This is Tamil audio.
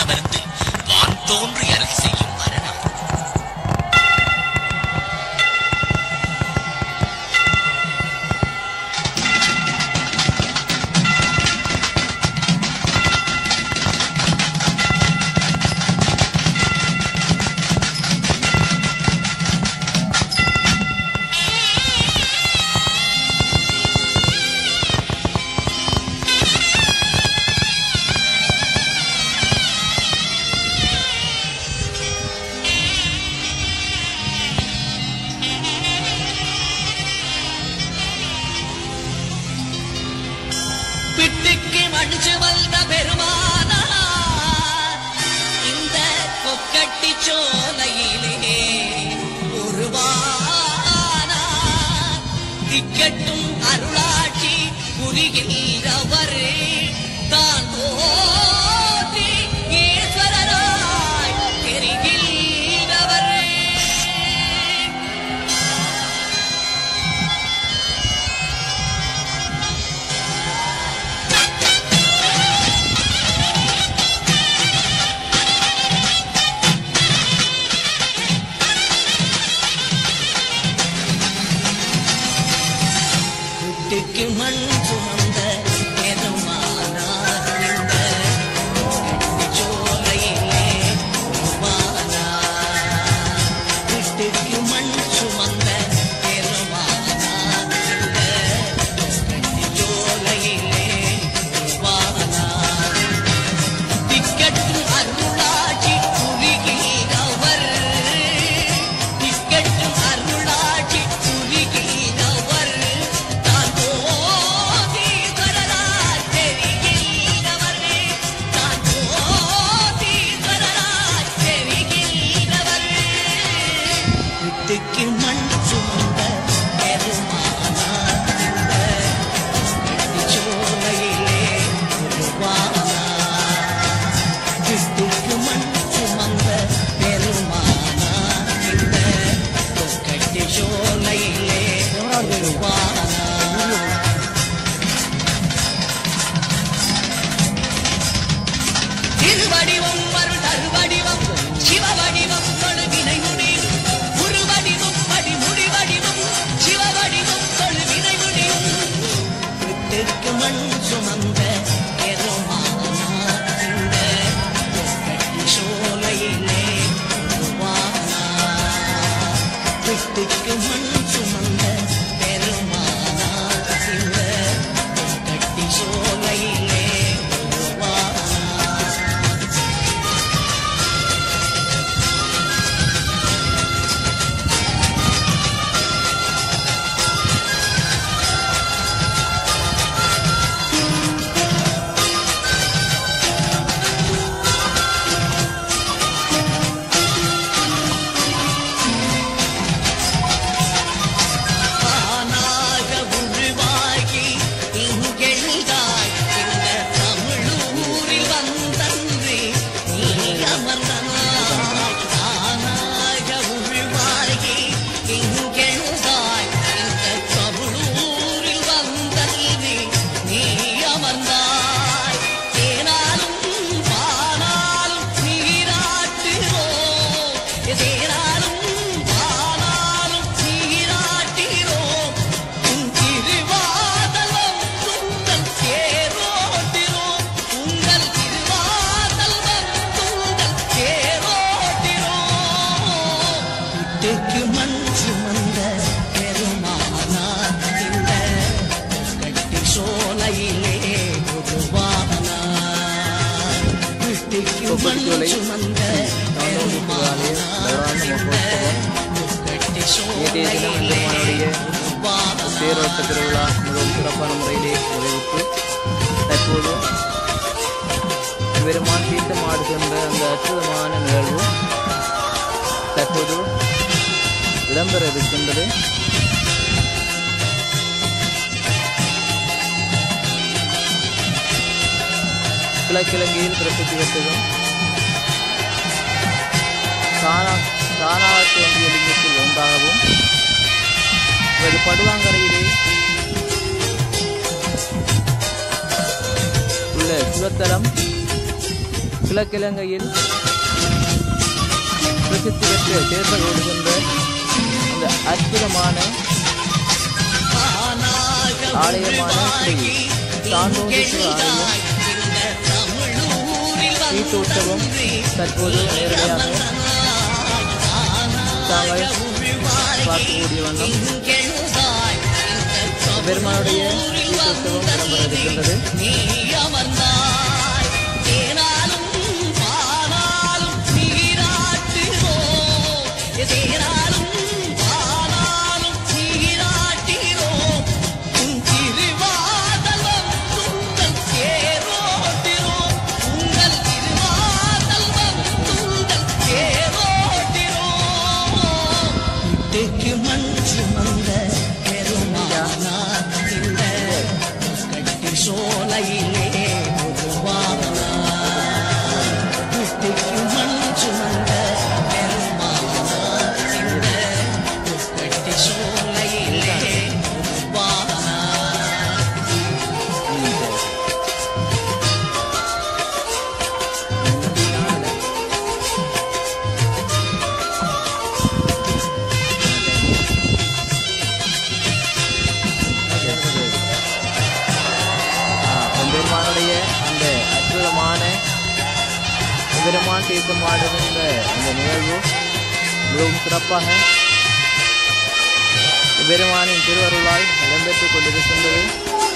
அமர்ந்து வான் தோன்றி அருள் செய்யும் மரணம். பிட்டுக்கு மடிச்சு வந்த பெருமானா இந்த கொக்கட்டி சோலையிலே உருவானா திக்கட்டும் அருளாட்சி புரிகின்றவர் தான் போற்றி ஈஸ்வரராய் தெரிகின்றவர். வீட்டுக்கு மண் சுமந்த பெருமானார் இந்த கொக்கட்டி சோலையிலே உருவானார். வீட்டுக்கு மண் சுமந்த பெருமானார் இந்த கொக்கட்டி சோலையிலே உருவானார். திக்கட்டும் அருளாட்சி புரிகிறவர் திக்கட்டும் அருளாட்சி புரிகிறவர் தான் போதீஸ்வரராய் தெரிகின்றவர் தான் போதீஸ்வரராய் தெரிகின்றவர். வீட்டுக்கு மண் சுமந்த பெருமானார் இந்த கொக்கட்டி சோலையிலே உருவானார். வீட்டுக்கு மண் சுமந்த பெருமானார் இந்த கொக்கட்டி சோலையிலே உருவானார். திருவடிவம் அருள் தருவடிவம் சிவவடிவம் தொழுவினை முடியும் உருவடிவம் அடிமுடி வடிவம் சிவவடிவம் தொழுவினை முடியும். வீட்டுக்கு மண் சுமந்த பெருமானார் இந்த கொக்கட்டி சோலையிலே உருவானார். வீட்டுக்கு மண் சுமந்த பெருமானார் இந்த கொக்கட்டி சோலையிலே உருவானார். தானாக உருவாகி இங்கெழுதாய் இந்த தமிழூரில் வந்தன்றி நீ அமர்ந்தனாய். தானாக உருவாகி இங்கெழுதாய் இந்த தமிழூரில் வந்தன்றி நீ அமர்ந்தாய். தேனாலும் பானாலும் நீராட்டுகிறோம் தேனாலும் பானாலும் நீராட்டுகிறோம். உன் திருவாதலம் துங்கள் தேரோட்டிரோம் உங்கள் திருவாதலம் துங்கள் தேரோட்டிரோம். வீட்டுக்கு மண் சுமந்த பெருமானார் இந்த கொக்கட்டி சோலையிலே உருவானார். வீட்டுக்கு மண் சுமந்த பெருமானார் இந்த கொக்கட்டி சோலையிலே உருவானார். தேரோட்ட திருவிழா மிகவும் சிறப்பான முறையிலே நிறைவுற்று தற்போது பெருமான் தீர்த்தம் ஆடுகின்ற அந்த அற்புதமான நிகழ்வு தற்போது இடம்பெற இருக்கின்றது. கிழக்கிழங்கையில் பிரசித்தி பெற்றதும் தானாக தோன்றிய லிங்கத்தில் ஒன்றாகவும் இவரது படுவாங்கரையிலே உள்ள சிவத்தலம் கிழக்கிழங்கையில் பிரசித்தி பெற்ற தேர்தல் ஓடுகின்ற அந்த அற்புதமான ஆலயமான ஸ்ரீ தாண்டோதீஸ்வரர் ஆலயம் தீர்த்தோற்சவம் தற்போது நேரடியாக தாங்கள் பார்க்கக்கூடிய வண்ணம் பெருமானுடைய தீர்த்தோற்சவம் இடம்பெற இருக்கின்றது. அந்த அற்புதமான பெருமான் தீர்த்தம் ஆடுகின்ற இந்த நிகழ்வு மிகவும் சிறப்பாக பெருமானின் திருவருளால் இடம்பெற்றுக் கொண்டிருக்கின்றது.